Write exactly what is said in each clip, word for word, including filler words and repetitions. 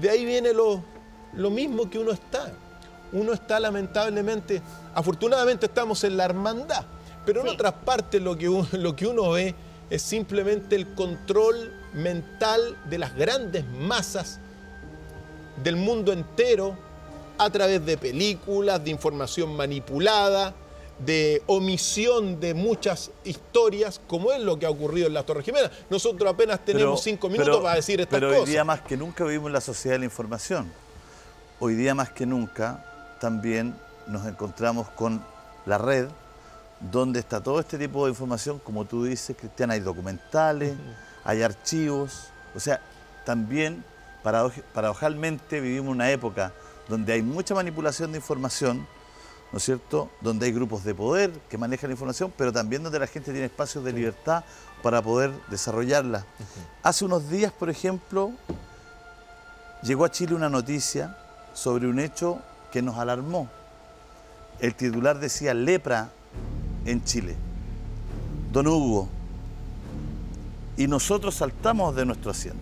de ahí viene lo, lo mismo que uno está. Uno está lamentablemente, afortunadamente estamos en la hermandad, pero en sí. otras partes lo que, uno, lo que uno ve es simplemente el control mental de las grandes masas del mundo entero a través de películas, de información manipulada, de omisión de muchas historias, como es lo que ha ocurrido en las Torres Gemelas. Nosotros apenas tenemos pero, cinco minutos pero, para decir estas pero cosas. Pero hoy día más que nunca vivimos en la sociedad de la información. Hoy día más que nunca también nos encontramos con la red, donde está todo este tipo de información, como tú dices, Cristian, hay documentales, uh-huh. hay archivos. O sea, también, paradoj paradojalmente, vivimos una época donde hay mucha manipulación de información, ¿no es cierto?, donde hay grupos de poder que manejan la información, pero también donde la gente tiene espacios de libertad para poder desarrollarla. Uh-huh. Hace unos días, por ejemplo, llegó a Chile una noticia sobre un hecho que nos alarmó. El titular decía lepra en Chile. Don Hugo. Y nosotros saltamos de nuestro asiento.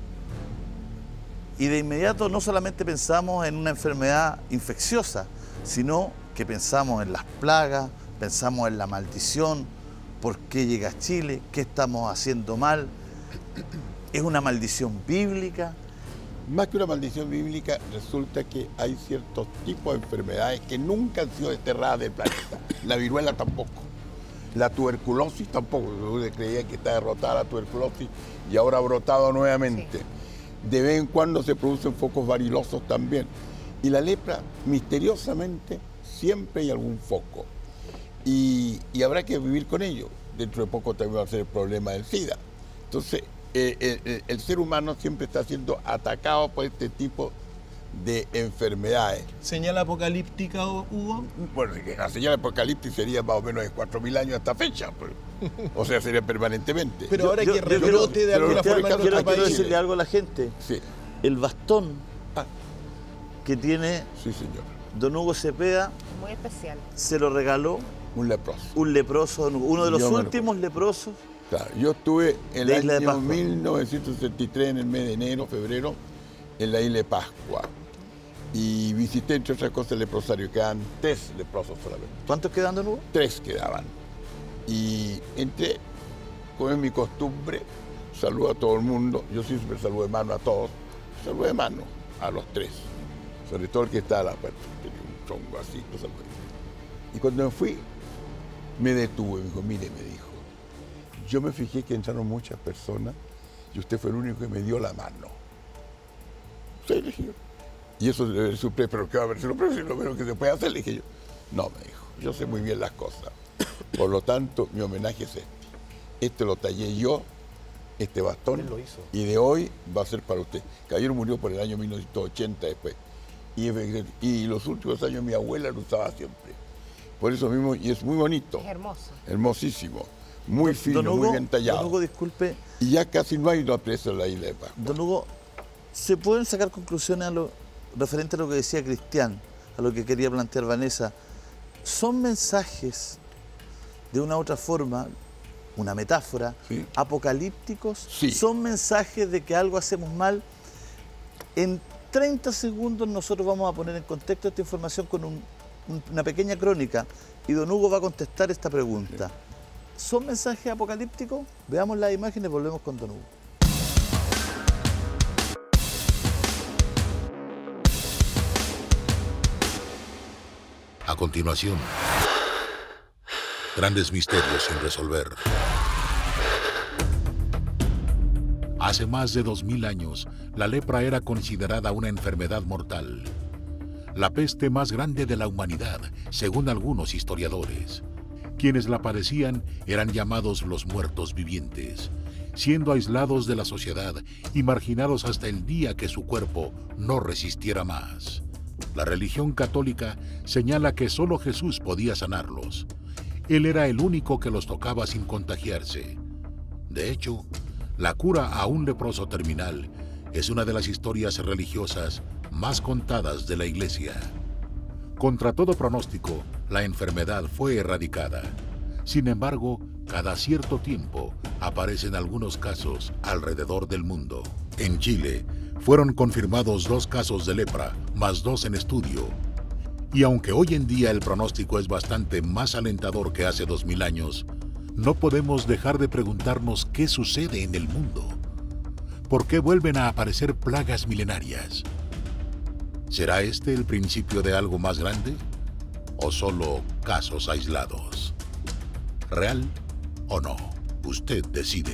Y de inmediato no solamente pensamos en una enfermedad infecciosa, sino que pensamos en las plagas, pensamos en la maldición, por qué llega a Chile, qué estamos haciendo mal. ¿Es una maldición bíblica? Más que una maldición bíblica, resulta que hay ciertos tipos de enfermedades que nunca han sido desterradas del planeta. La viruela tampoco. La tuberculosis tampoco. Yo creía que está derrotada la tuberculosis y ahora ha brotado nuevamente. Sí. De vez en cuando se producen focos varilosos también. Y la lepra, misteriosamente, siempre hay algún foco. Y, y habrá que vivir con ello. Dentro de poco también va a ser el problema del SIDA. Entonces, eh, eh, el ser humano siempre está siendo atacado por este tipo de enfermedades. ¿Señal apocalíptica, Hugo? Bueno, la señal apocalíptica sería más o menos de cuatro mil años a esta fecha. O sea, sería permanentemente. Pero ahora yo, que yo, rebrote de alguna quiero, forma en quiero, nuestro quiero país. decirle algo a la gente. Sí. El bastón ah. que tiene sí, señor. don Hugo Cepeda, muy especial, se lo regaló un leproso. Un leproso, uno de los yo últimos leprosos. Claro, yo estuve en el año mil novecientos sesenta y tres, en el mes de enero, febrero, en la isla de Pascua. Y visité, entre otras cosas, el leprosario. Quedaban tres leprosos solamente. ¿Cuántos quedan, don Hugo? Tres quedaban. Y entré, como es mi costumbre, saludo a todo el mundo. Yo siempre saludo de mano a todos. Saludo de mano a los tres. Sobre todo el que está a la puerta. Tenía un chongo así, lo saludé. Y cuando me fui, me detuve. Me dijo, mire, me dijo, yo me fijé que entraron muchas personas y usted fue el único que me dio la mano. Sí, le dije yo. Y eso debe ser supremo, pero ¿qué va a ver? Si lo menos que se puede hacer, le dije yo. No, me dijo, yo sé muy bien las cosas. Por lo tanto, mi homenaje es este. Este lo tallé yo, este bastón, él lo hizo. Y de hoy va a ser para usted. Caballero murió por el año mil novecientos ochenta después. Y, y los últimos años mi abuela lo usaba siempre. Por eso mismo, y es muy bonito. Es hermoso. Hermosísimo. Muy fino, don Hugo, muy bien tallado. Don Hugo, disculpe. Y ya casi no hay una presa en la isla de Pascua. Don Hugo, ¿se pueden sacar conclusiones a lo referente a lo que decía Cristian, a lo que quería plantear Vanessa? ¿Son mensajes de una u otra forma, una metáfora, sí, apocalípticos? Sí. ¿Son mensajes de que algo hacemos mal? En treinta segundos nosotros vamos a poner en contexto esta información con un, un, una pequeña crónica y don Hugo va a contestar esta pregunta. Sí. ¿Son mensajes apocalípticos? Veamos las imágenes y volvemos con don Hugo. A continuación, grandes misterios sin resolver. Hace más de dos mil años, la lepra era considerada una enfermedad mortal. La peste más grande de la humanidad, según algunos historiadores. Quienes la padecían eran llamados los muertos vivientes, siendo aislados de la sociedad y marginados hasta el día que su cuerpo no resistiera más. La religión católica señala que solo Jesús podía sanarlos. Él era el único que los tocaba sin contagiarse. De hecho, la cura a un leproso terminal es una de las historias religiosas más contadas de la Iglesia. Contra todo pronóstico, la enfermedad fue erradicada. Sin embargo, cada cierto tiempo aparecen algunos casos alrededor del mundo. En Chile, fueron confirmados dos casos de lepra, más dos en estudio. Y aunque hoy en día el pronóstico es bastante más alentador que hace dos mil años, no podemos dejar de preguntarnos qué sucede en el mundo. ¿Por qué vuelven a aparecer plagas milenarias? ¿Será este el principio de algo más grande? ¿O solo casos aislados? ¿Real o no? Usted decide.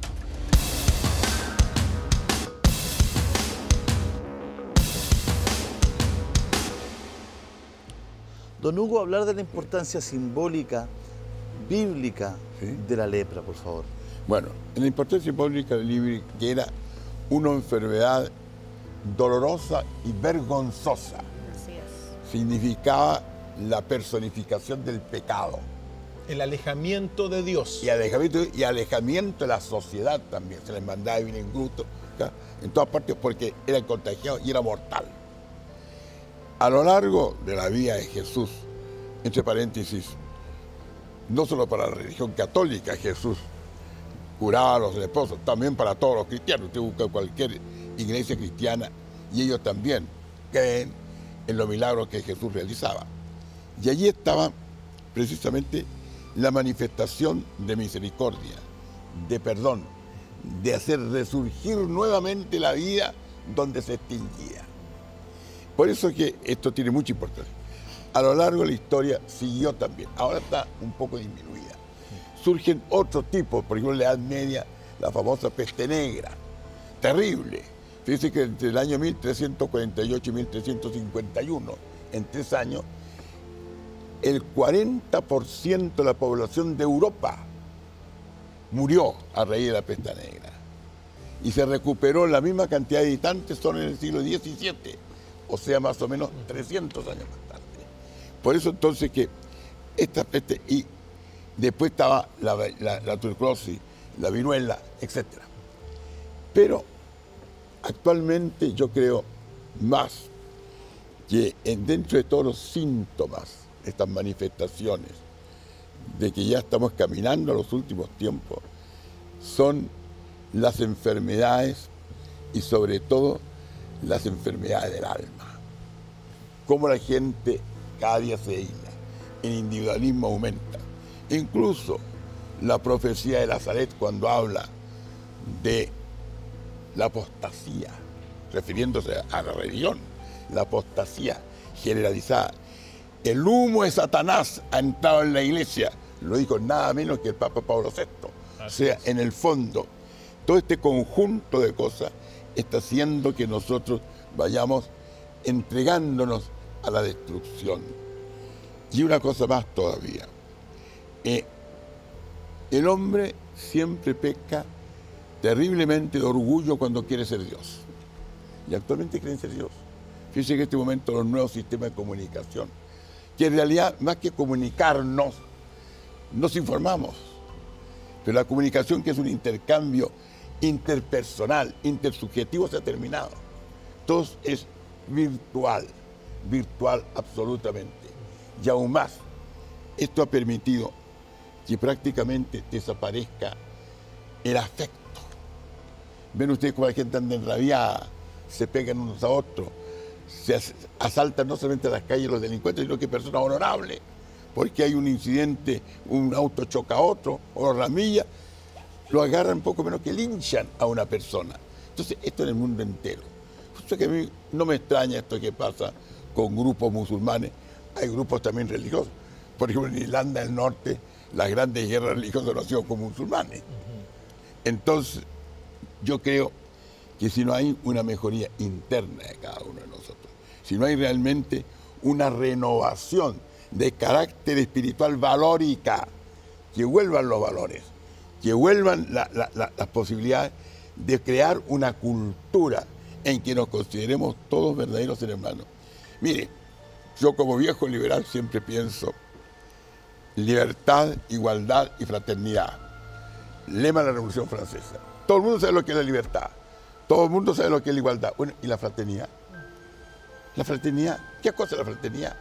Don Hugo, hablar de la importancia simbólica, bíblica, ¿sí?, de la lepra, por favor. Bueno, en la importancia simbólica del libro, que era una enfermedad dolorosa y vergonzosa. Así es. Significaba la personificación del pecado. El alejamiento de Dios. Y alejamiento, y alejamiento de la sociedad también. Se les mandaba vivir en grupos, ¿ya?, en todas partes, porque eran contagiados y era mortal. A lo largo de la vida de Jesús, entre paréntesis, no solo para la religión católica, Jesús curaba a los leprosos, también para todos los cristianos. Usted busca cualquier iglesia cristiana y ellos también creen en los milagros que Jesús realizaba. Y allí estaba precisamente la manifestación de misericordia, de perdón, de hacer resurgir nuevamente la vida donde se extinguía. Por eso es que esto tiene mucha importancia. A lo largo de la historia siguió también, ahora está un poco disminuida. Surgen otros tipos, por ejemplo en la Edad Media, la famosa peste negra, terrible. Fíjense que entre el año mil trescientos cuarenta y ocho y mil trescientos cincuenta y uno, en tres años, el cuarenta por ciento de la población de Europa murió a raíz de la peste negra. Y se recuperó la misma cantidad de habitantes solo en el siglo diecisiete, o sea, más o menos trescientos años más tarde. Por eso entonces que esta peste, y después estaba la, la, la tuberculosis, la viruela, etcétera. Pero actualmente yo creo más que dentro de todos los síntomas, estas manifestaciones de que ya estamos caminando a los últimos tiempos, son las enfermedades y sobre todo las enfermedades del alma. Cómo la gente cada día se aísla, el individualismo aumenta. Incluso la profecía de Nazaret, cuando habla de la apostasía, refiriéndose a la religión, la apostasía generalizada. El humo de Satanás ha entrado en la iglesia, lo dijo nada menos que el Papa Pablo sexto. O sea, en el fondo, todo este conjunto de cosas está haciendo que nosotros vayamos entregándonos a la destrucción. Y una cosa más todavía. Eh, el hombre siempre peca terriblemente de orgullo cuando quiere ser Dios. Y actualmente creen ser Dios. Fíjense que en este momento los nuevos sistemas de comunicación, que en realidad más que comunicarnos, nos informamos. Pero la comunicación, que es un intercambio interpersonal, intersubjetivo, se ha terminado. Todo es virtual, virtual absolutamente. Y aún más, esto ha permitido que prácticamente desaparezca el afecto. Ven ustedes cómo la gente anda enrabiada, se pegan unos a otros, se asaltan no solamente a las calles los delincuentes, sino que personas honorables, porque hay un incidente, un auto choca a otro, o los ramillas, lo agarran poco menos que linchan a una persona. Entonces, esto en el mundo entero. O sea que a mí no me extraña esto que pasa con grupos musulmanes, hay grupos también religiosos. Por ejemplo, en Irlanda del Norte, las grandes guerras religiosas no han sido con musulmanes. Entonces, yo creo que si no hay una mejoría interna de cada uno de nosotros, si no hay realmente una renovación de carácter espiritual valórica, que vuelvan los valores, que vuelvan la, la, la, las posibilidades de crear una cultura en que nos consideremos todos verdaderos hermanos. Mire, yo como viejo liberal siempre pienso libertad, igualdad y fraternidad. Lema de la Revolución Francesa. Todo el mundo sabe lo que es la libertad. Todo el mundo sabe lo que es la igualdad. Bueno, ¿y la fraternidad? La fraternidad, ¿qué cosa es la fraternidad?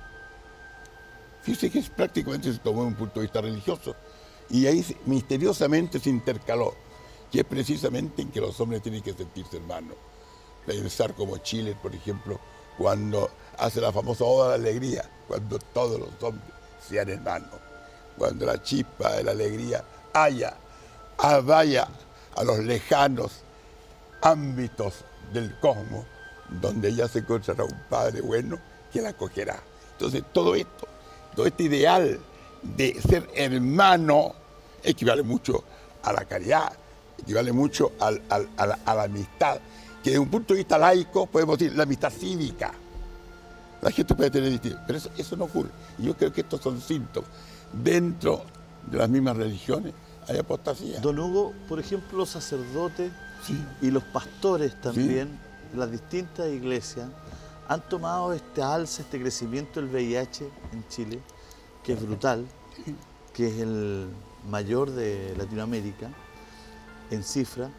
Fíjese que prácticamente se tomó un punto de vista religioso y ahí misteriosamente se intercaló, que es precisamente en que los hombres tienen que sentirse hermanos. pensar como Chile, por ejemplo, cuando hace la famosa Oda a la Alegría, cuando todos los hombres sean hermanos, cuando la chispa de la alegría haya, ah, vaya a los lejanos ámbitos del cosmos, donde ella se encontrará un padre bueno que la acogerá. Entonces, todo esto, todo este ideal de ser hermano equivale mucho a la caridad, equivale mucho al, al, a, la, a la amistad, que desde un punto de vista laico podemos decir la amistad cívica. La gente puede tener distinto, pero eso, eso no ocurre. Y yo creo que estos son síntomas. Dentro de las mismas religiones hay apostasía. Don Hugo, por ejemplo, los sacerdotes Sí. y los pastores también, sí, de las distintas iglesias, han tomado este alza, este crecimiento del V I H en Chile, que es brutal, Sí. que es el mayor de Latinoamérica en cifra,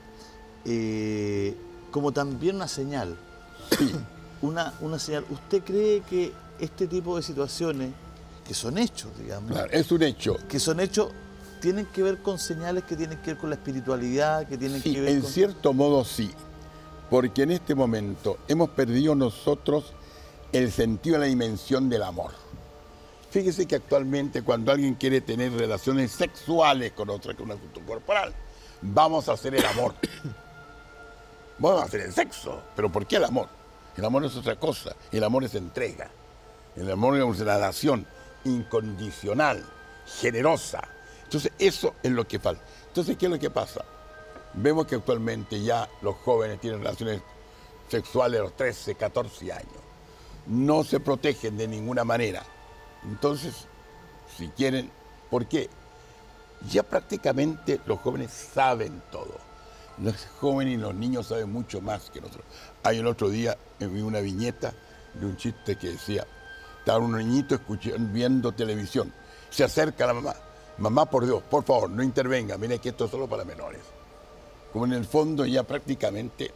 eh, como también una señal. Sí. Una, una señal. ¿Usted cree que este tipo de situaciones, que son hechos, digamos, Claro, es un hecho. que son hechos, tienen que ver con señales que tienen que ver con la espiritualidad, que tienen Sí, que ver en con... cierto modo sí, porque en este momento hemos perdido nosotros el sentido de la dimensión del amor. Fíjese que actualmente cuando alguien quiere tener relaciones sexuales con otra, con un asunto corporal, vamos a hacer el amor. Vamos a hacer el sexo, pero ¿por qué el amor? El amor es otra cosa, el amor es entrega, el amor es una relación incondicional, generosa. Entonces eso es lo que falta. Entonces, ¿qué es lo que pasa? Vemos que actualmente ya los jóvenes tienen relaciones sexuales a los trece, catorce años. No se protegen de ninguna manera. Entonces, si quieren, ¿por qué? Ya prácticamente los jóvenes saben todo. Los jóvenes y los niños saben mucho más que nosotros. Hay el otro día, vi una viñeta de un chiste que decía, estaba un niñito escuchando, viendo televisión, se acerca a la mamá, mamá, por Dios, por favor, no intervenga, mire que esto es solo para menores. Como en el fondo ya prácticamente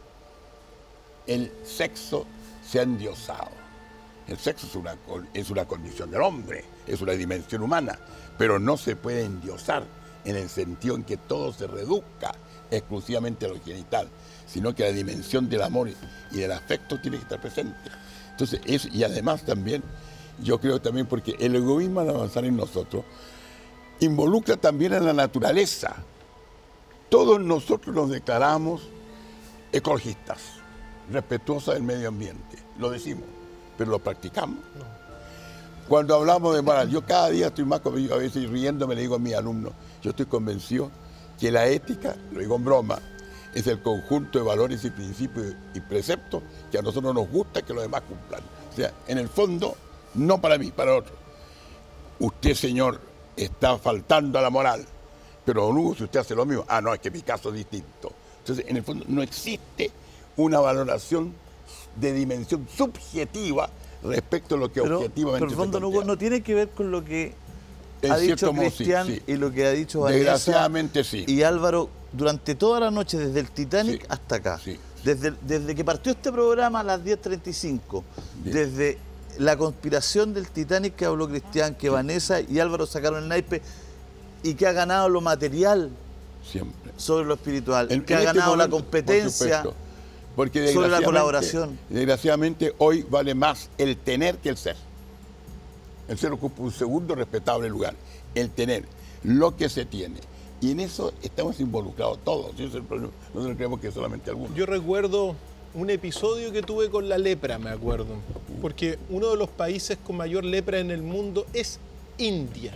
el sexo se ha endiosado. El sexo es una, es una condición del hombre, es una dimensión humana, pero no se puede endiosar en el sentido en que todo se reduzca exclusivamente a lo genital, sino que la dimensión del amor y del afecto tiene que estar presente. Entonces, eso, y además también, yo creo también porque el egoísmo al avanzar en nosotros involucra también a la naturaleza. Todos nosotros nos declaramos ecologistas, respetuosos del medio ambiente, lo decimos, pero lo practicamos. No. Cuando hablamos de moral, yo cada día estoy más convencido, a veces riéndome le digo a mis alumnos, yo estoy convencido que la ética, lo digo en broma, es el conjunto de valores y principios y preceptos que a nosotros nos gusta que los demás cumplan. O sea, en el fondo, no para mí, para otros. Usted, señor, está faltando a la moral, pero don Hugo, si usted hace lo mismo, ah, no, es que mi caso es distinto. Entonces, en el fondo, no existe una valoración de dimensión subjetiva respecto a lo que pero, objetivamente pero el fondo, se Hugo, no tiene que ver con lo que en ha dicho modo, Cristian sí, sí. y lo que ha dicho Vanessa desgraciadamente sí. Y Álvaro durante toda la noche, desde el Titanic Sí, hasta acá. sí. Desde, desde que partió este programa a las diez treinta y cinco, Bien. desde la conspiración del Titanic que habló Cristian, que Vanessa y Álvaro sacaron el naipe y que ha ganado lo material Siempre. sobre lo espiritual, En- que en ha este ganado la momento, competencia por supuesto, porque sobre la desgraciadamente- colaboración. Desgraciadamente, hoy vale más el tener que el ser. El ser ocupa un segundo respetable lugar. El tener, lo que se tiene. Y en eso estamos involucrados todos. Ese es el problema. Nosotros creemos que solamente algunos. Yo recuerdo un episodio que tuve con la lepra, me acuerdo, porque uno de los países con mayor lepra en el mundo es India.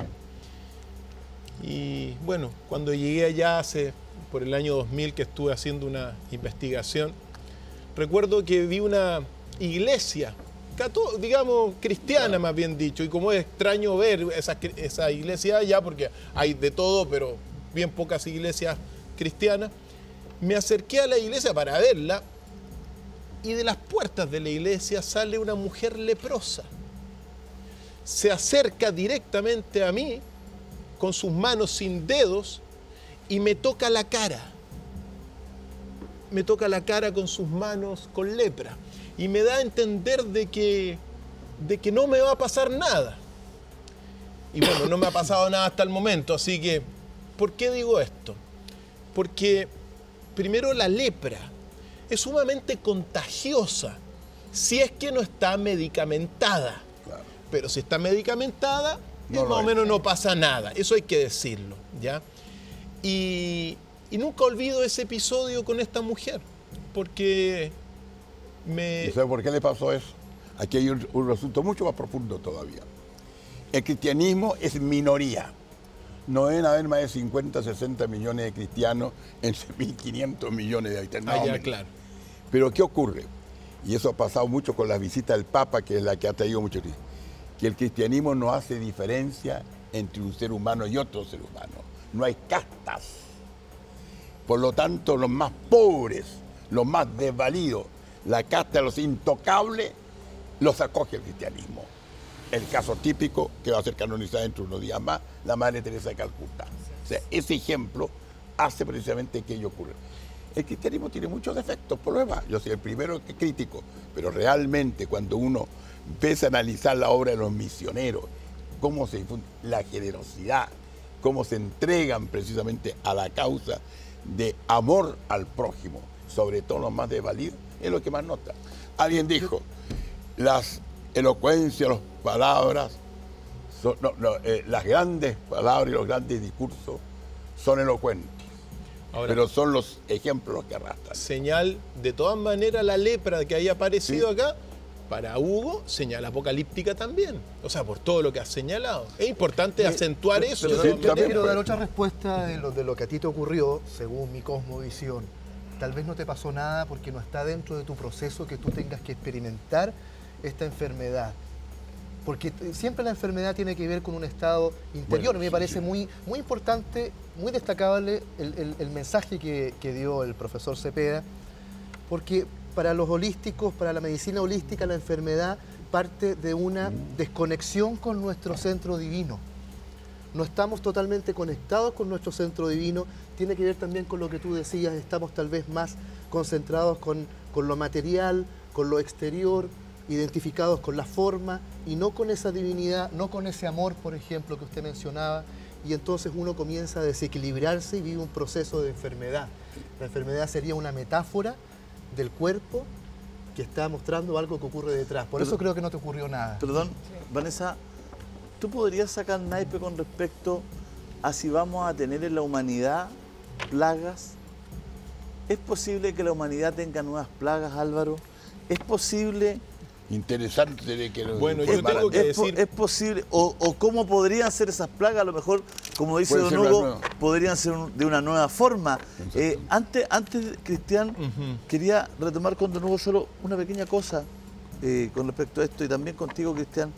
Y bueno, cuando llegué allá hace, por el año dos mil, que estuve haciendo una investigación, recuerdo que vi una iglesia, cató- digamos cristiana más bien dicho, y como es extraño ver esa, esa iglesia allá, porque hay de todo, pero bien pocas iglesias cristianas, me acerqué a la iglesia para verla, y de las puertas de la iglesia sale una mujer leprosa. Se acerca directamente a mí, con sus manos sin dedos, y me toca la cara. Me toca la cara con sus manos con lepra. Y me da a entender de que, de que no me va a pasar nada. Y bueno, no me ha pasado nada hasta el momento, así que, ¿por qué digo esto? Porque, primero, la lepra es sumamente contagiosa, si es que no está medicamentada. Claro. Pero si está medicamentada, No más lo o es. menos no pasa nada. Eso hay que decirlo, ¿ya? Y, y nunca olvido ese episodio con esta mujer, porque me... ¿Y sabe por qué le pasó eso? Aquí hay un, un asunto mucho más profundo todavía. El cristianismo es minoría. No deben haber más de cincuenta, sesenta millones de cristianos en mil quinientos millones de habitantes. Ah, No, ya, menos. claro. Pero ¿qué ocurre? Y eso ha pasado mucho con la visita del Papa, que es la que ha traído mucho cristianos. Que el cristianismo no hace diferencia entre un ser humano y otro ser humano. No hay castas. Por lo tanto, los más pobres, los más desvalidos, la casta de los intocables, los acoge el cristianismo. El caso típico, que va a ser canonizada dentro de unos días más, la Madre Teresa de Calcuta. O sea, ese ejemplo hace precisamente que ello ocurra. El cristianismo tiene muchos defectos, por lo demás. Yo soy el primero que critico, pero realmente cuando uno empieza a analizar la obra de los misioneros, cómo se difunde la generosidad, cómo se entregan precisamente a la causa de amor al prójimo, sobre todo los más desvalidos, es lo que más nota. Alguien dijo, las elocuencias, las palabras, son, no, no, eh, las grandes palabras y los grandes discursos son elocuentes. Ahora, Pero son los ejemplos los que arrastran. señal, de todas maneras, la lepra que haya aparecido sí. acá, para Hugo, señal apocalíptica también. O sea, por todo lo que has señalado. Es importante eh, acentuar pero, eso. Pero, sí, yo te también, quiero pues. dar otra respuesta de lo, de lo que a ti te ocurrió, según mi cosmovisión. Tal vez no te pasó nada porque no está dentro de tu proceso que tú tengas que experimentar esta enfermedad. Porque siempre la enfermedad tiene que ver con un estado interior. Bueno, me sí, parece sí. muy, muy importante, muy destacable el, el, el mensaje que, que dio el profesor Cepeda, porque para los holísticos, para la medicina holística, la enfermedad parte de una desconexión con nuestro centro divino. No estamos totalmente conectados con nuestro centro divino. Tiene que ver también con lo que tú decías, estamos tal vez más concentrados con, con lo material, con lo exterior, identificados con la forma y no con esa divinidad, no con ese amor, por ejemplo, que usted mencionaba, y entonces uno comienza a desequilibrarse y vive un proceso de enfermedad. La enfermedad sería una metáfora del cuerpo que está mostrando algo que ocurre detrás. Por Pero, eso creo que no te ocurrió nada. Perdón, sí. Vanessa, ¿tú podrías sacar naipe con respecto a si vamos a tener en la humanidad plagas? ¿Es posible que la humanidad tenga nuevas plagas, Álvaro? ¿Es posible... Interesante de que lo Bueno, yo informaran. tengo que es, po- decir- es posible, o, o cómo podrían ser esas plagas, a lo mejor, como dice Puede Don ser una Hugo, nueva. podrían ser un- de una nueva forma. Exactamente. Eh, antes, antes, Cristian, Ujú. quería retomar con Don Hugo solo una pequeña cosa eh, con respecto a esto, y también contigo, Cristian.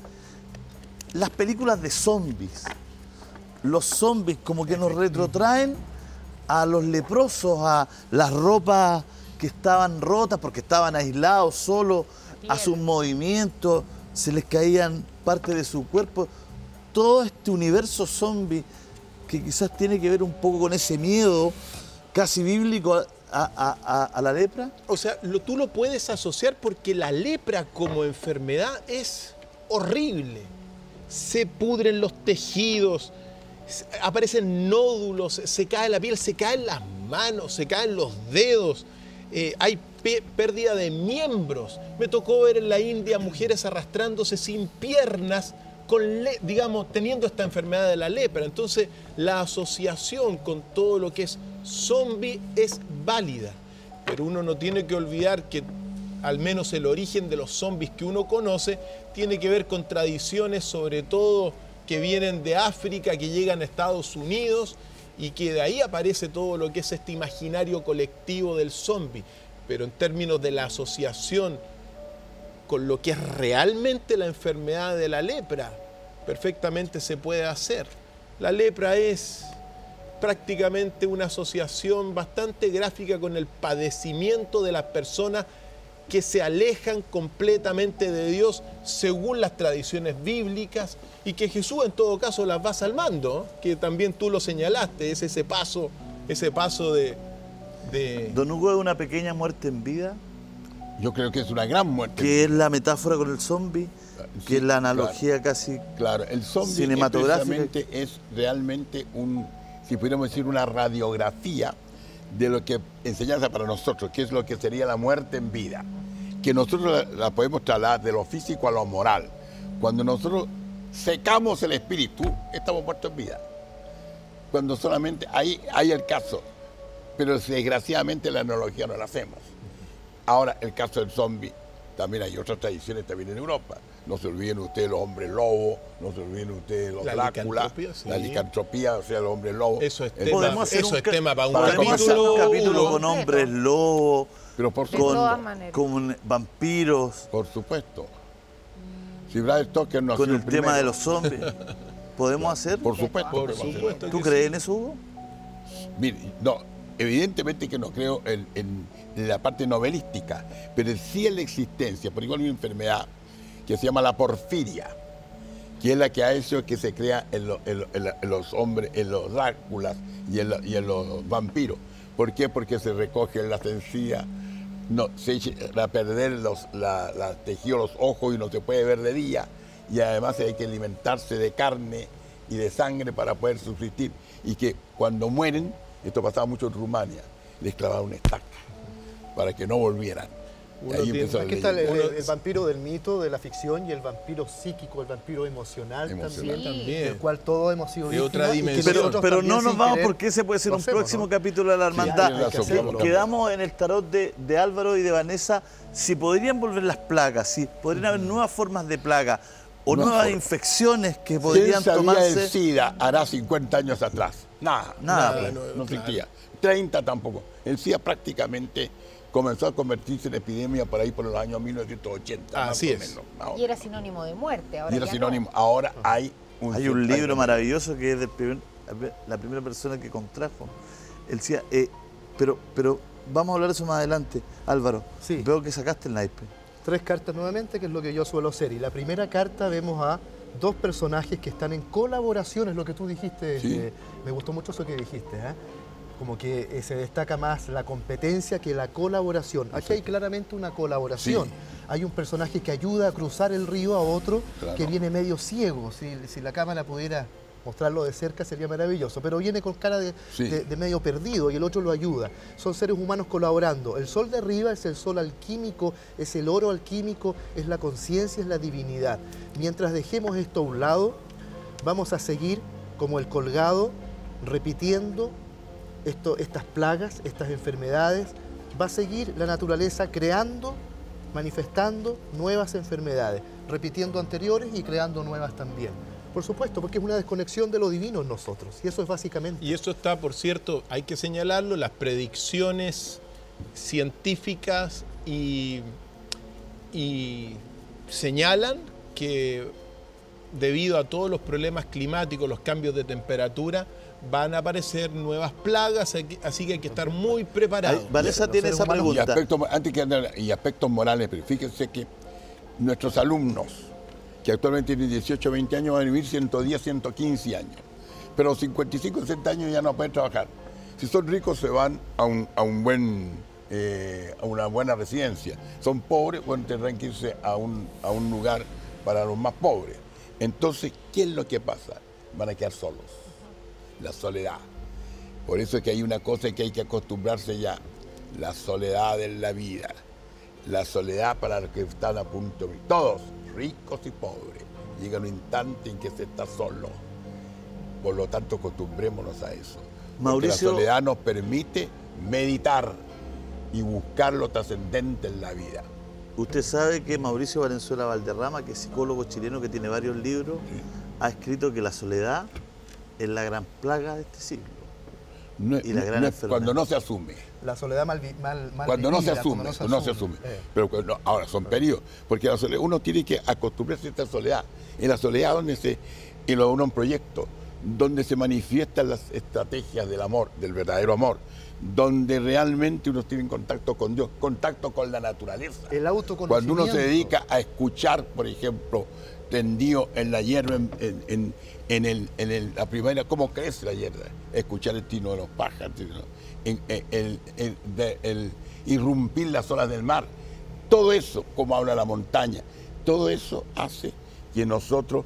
Las películas de zombies, los zombies como que nos retrotraen a los leprosos, a las ropas que estaban rotas porque estaban aislados, solos, a sus movimientos, se les caían parte de su cuerpo. Todo este universo zombie que quizás tiene que ver un poco con ese miedo casi bíblico a, a- a- a la lepra. O sea, lo, tú lo puedes asociar porque la lepra como enfermedad es horrible. Se pudren los tejidos, se- aparecen nódulos, se cae la piel, se caen las manos, se caen los dedos, eh, hay pe- pérdida de miembros. Me tocó ver en la India mujeres arrastrándose sin piernas, con le- digamos, teniendo esta enfermedad de la lepra. Entonces, la asociación con todo lo que es zombie es válida. Pero uno no tiene que olvidar que al menos el origen de los zombies que uno conoce tiene que ver con tradiciones, sobre todo que vienen de África, que llegan a Estados Unidos y que de ahí aparece todo lo que es este imaginario colectivo del zombie. Pero en términos de la asociación con lo que es realmente la enfermedad de la lepra, perfectamente se puede hacer. La lepra es prácticamente una asociación bastante gráfica con el padecimiento de las personas que se alejan completamente de Dios según las tradiciones bíblicas y que Jesús en todo caso las va salvando, que también tú lo señalaste, es ese paso, ese paso de... de... Don Hugo, es una pequeña muerte en vida, Yo creo que es una gran muerte. que es la metáfora con el zombie, que Sí, es la analogía casi... Claro, el zombie cinematográfica. es, precisamente es realmente un, si pudiéramos decir, una radiografía de lo que enseñanza para nosotros, que es lo que sería la muerte en vida, que nosotros la, la podemos trasladar de lo físico a lo moral. Cuando nosotros secamos el espíritu, estamos muertos en vida. Cuando solamente ahí hay el caso, pero desgraciadamente la analogía no la hacemos. Ahora, el caso del zombie, también hay otras tradiciones también en Europa. No se olviden ustedes los hombres lobos, no se olviden ustedes los La Drácula, licantropía, sí. la licantropía, o sea, los hombres lobos. Eso es El- tema, Podemos hacer eso un es ca- tema para un podemos hacer capítulo. un capítulo uno. con hombres lobos, Pero por De supuesto, todas maneras. con vampiros, por supuesto. Si Brad Stoker no ha con sido el tema primero, de los zombies. ¿Podemos hacer? Por supuesto. Por podemos hacerlo. supuesto. ¿Tú que crees sí. en eso, Hugo? Mire, no, evidentemente que no creo en, en- en la parte novelística, pero sí en la existencia, por igual una enfermedad que se llama la porfiria, que es la que ha hecho que se crea en, lo- en lo- en la- en los hombres, en los Dráculas y en, lo- y en los vampiros. ¿Por qué? Porque se recogen las encías, no, se echa a perder los la, la tejido los ojos y no se puede ver de día, y además hay que alimentarse de carne y de sangre para poder subsistir. Y que cuando mueren, esto pasaba mucho en Rumania, les clavaban una estaca para que no volvieran. Y Uno ahí tiene- empezó la Aquí está el, leyenda. el- Uno- el vampiro del mito, de la ficción, y el vampiro psíquico, el vampiro emocional, Emocional. también, También. del cual todos hemos sido De otra víctimas y que dimensión. Pero, nosotros pero también, no nos sin vamos querer, porque ese puede ser lo un hacemos, próximo ¿no? capítulo de la hermandad. hay que hacerlo. Quedamos en el tarot de, de Álvaro y de Vanessa. Si podrían volver las plagas, si podrían haber nuevas formas de plaga o Nuevas nuevas formas. infecciones que ¿Quién podrían sabía tomarse. del SIDA hará cincuenta años atrás? Nada, Nada, nada, pues. no, no, no claro. existía. treinta tampoco. El SIDA prácticamente comenzó a convertirse en epidemia por ahí por los años mil novecientos ochenta. Así más es. o menos, más o Y era sinónimo de muerte. Ahora menos. Y era ya sinónimo. no. Ahora hay un, Hay un hay libro un- maravilloso que es del primer- la primera persona que contrajo el SIDA. Eh, pero, pero vamos a hablar de eso más adelante. Álvaro, Sí. veo que sacaste el naipe. Tres cartas nuevamente, que es lo que yo suelo hacer. Y la primera carta vemos a dos personajes que están en colaboración, es lo que tú dijiste. Sí. eh, me gustó mucho eso que dijiste, ¿eh? Como que eh, se destaca más la competencia que la colaboración. Aquí hay claramente una colaboración. Sí. Hay un personaje que ayuda a cruzar el río a otro Claro. que viene medio ciego. Si, si la cámara pudiera mostrarlo de cerca sería maravilloso, pero viene con cara de, Sí. de- de medio perdido y el otro lo ayuda. Son seres humanos colaborando. El sol de arriba es el sol alquímico, es el oro alquímico, es la conciencia, es la divinidad. Mientras dejemos esto a un lado, vamos a seguir como el colgado, repitiendo esto, estas plagas, estas enfermedades. Va a seguir la naturaleza creando, manifestando nuevas enfermedades, repitiendo anteriores y creando nuevas también. Por supuesto, porque es una desconexión de lo divino en nosotros. Y eso es básicamente. Y eso está, por cierto, hay que señalarlo, las predicciones científicas y, y señalan que debido a todos los problemas climáticos, los cambios de temperatura, van a aparecer nuevas plagas, así que hay que estar muy preparados. Ay, Vanessa los tiene seres esa humanos- Y pregunta. aspectos, antes que andar- y aspectos morales, pero fíjense que nuestros alumnos, que actualmente tienen dieciocho, veinte años, van a vivir ciento diez, ciento quince años. Pero a los cincuenta y cinco, sesenta años ya no pueden trabajar. Si son ricos se van a, un, a, un buen, eh, a una buena residencia. Son pobres, bueno, tendrán que irse a un, a un lugar para los más pobres. Entonces, ¿qué es lo que pasa? Van a quedar solos. La soledad. Por eso es que hay una cosa que hay que acostumbrarse ya. La soledad en la vida. La soledad para los que están a punto de morir. Todos, ricos y pobres. Llega un instante en que se está solo. Por lo tanto, acostumbrémonos a eso. Porque Mauricio- la soledad nos permite meditar y buscar lo trascendente en la vida. Usted sabe que Mauricio Valenzuela Valderrama, que es psicólogo chileno que tiene varios libros, ha escrito que la soledad es la gran plaga de este siglo. No- Y la gran no- enfermedad. cuando no se asume. La soledad mal, vi- mal, mal Cuando no se vivida, asume, cuando no se asume. Eh. Pero cuando- ahora son periodos, porque la soledad, uno tiene que acostumbrarse a esta soledad. En la soledad donde se elabora un proyecto, donde se manifiestan las estrategias del amor, del verdadero amor, donde realmente uno tiene contacto con Dios, contacto con la naturaleza. El autoconocimiento. Cuando uno se dedica a escuchar, por ejemplo, tendido en la hierba, en, en- en- en el- en el- la primavera, cómo crece la hierba, escuchar el tino de los pájaros, ¿no? En- en- el, el- de- el irrumpir las olas del mar, todo eso, como habla la montaña, todo eso hace que nosotros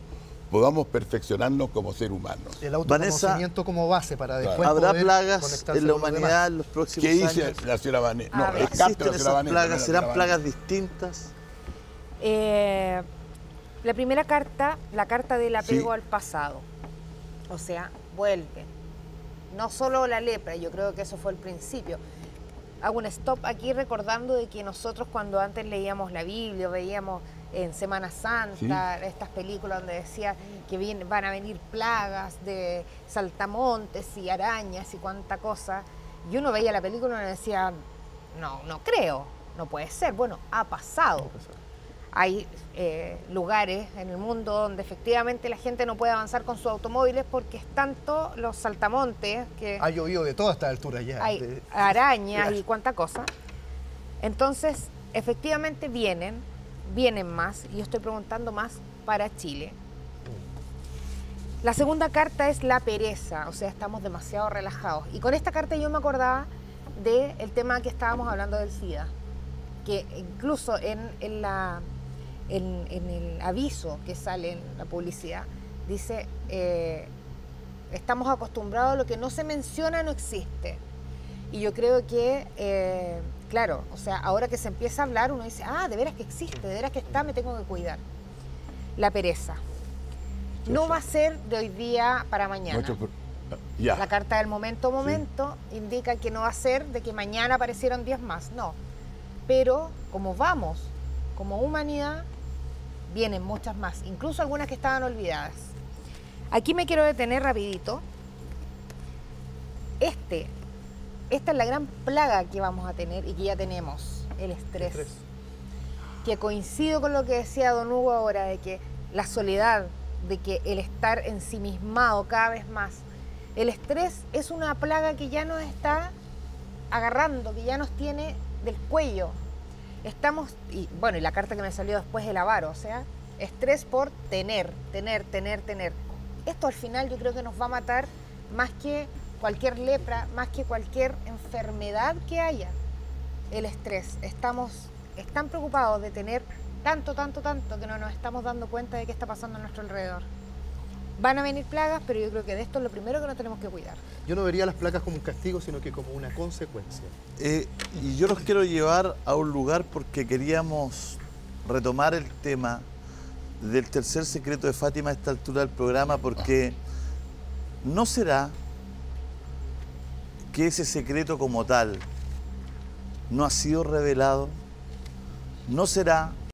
podamos perfeccionarnos como ser humanos. El autoconocimiento como base para después Claro. ¿Habrá poder plagas conectarse en la con los humanidad demás. en los próximos ¿Qué dice años? la señora Vanessa? No, A ver. rescate a la ¿Existen señora esas Vanessa, plagas? no la ¿Serán señora plagas Vanessa. distintas? Eh, la primera carta, la carta del apego Sí. al pasado. O sea, vuelve. No solo la lepra, yo creo que eso fue el principio. Hago un stop aquí recordando de que nosotros cuando antes leíamos la Biblia, veíamos en Semana Santa estas películas donde decía que viene- van a venir plagas de saltamontes y arañas y cuánta cosa, y uno veía la película y uno decía, no, no creo, no puede ser. Bueno, ha pasado. Hay eh, lugares en el mundo donde efectivamente la gente no puede avanzar con sus automóviles porque es tanto los saltamontes que Ha llovido de toda esta altura ya. hay de- arañas Claro. y cuánta cosa. Entonces, efectivamente vienen, vienen más, y yo estoy preguntando más para Chile. La segunda carta es la pereza, o sea, estamos demasiado relajados. Y con esta carta yo me acordaba del tema que estábamos hablando del SIDA, que incluso en, en la, en, en el aviso que sale en la publicidad, dice, eh, estamos acostumbrados a lo que no se menciona, no existe. Y yo creo que, eh, claro, o sea, ahora que se empieza a hablar, uno dice, ah, de veras que existe, de veras que está, me tengo que cuidar. La pereza. No va a ser de hoy día para mañana. Mucho por- Ya. La carta del momento a momento indica que no va a ser de que mañana aparecieron diez más, no. Pero como vamos, como humanidad, vienen muchas más, incluso algunas que estaban olvidadas. Aquí me quiero detener rapidito. Este, esta es la gran plaga que vamos a tener y que ya tenemos, el estrés. Estrés. Que coincido con lo que decía don Hugo ahora, de que la soledad, de que el estar ensimismado cada vez más. El estrés es una plaga que ya nos está agarrando, que ya nos tiene del cuello. Estamos, y bueno, y la carta que me salió después el avaro, o sea, estrés por tener, tener, tener, tener. Esto al final yo creo que nos va a matar más que cualquier lepra, más que cualquier enfermedad que haya. El estrés. Estamos tan preocupados de tener tanto, tanto, tanto que no nos estamos dando cuenta de qué está pasando a nuestro alrededor. Van a venir plagas, pero yo creo que de esto es lo primero que nos tenemos que cuidar. Yo no vería las placas como un castigo, sino que como una consecuencia. Eh, y yo los quiero llevar a un lugar porque queríamos retomar el tema del tercer secreto de Fátima a esta altura del programa, porque ¿no será que ese secreto como tal no ha sido revelado? ¿No será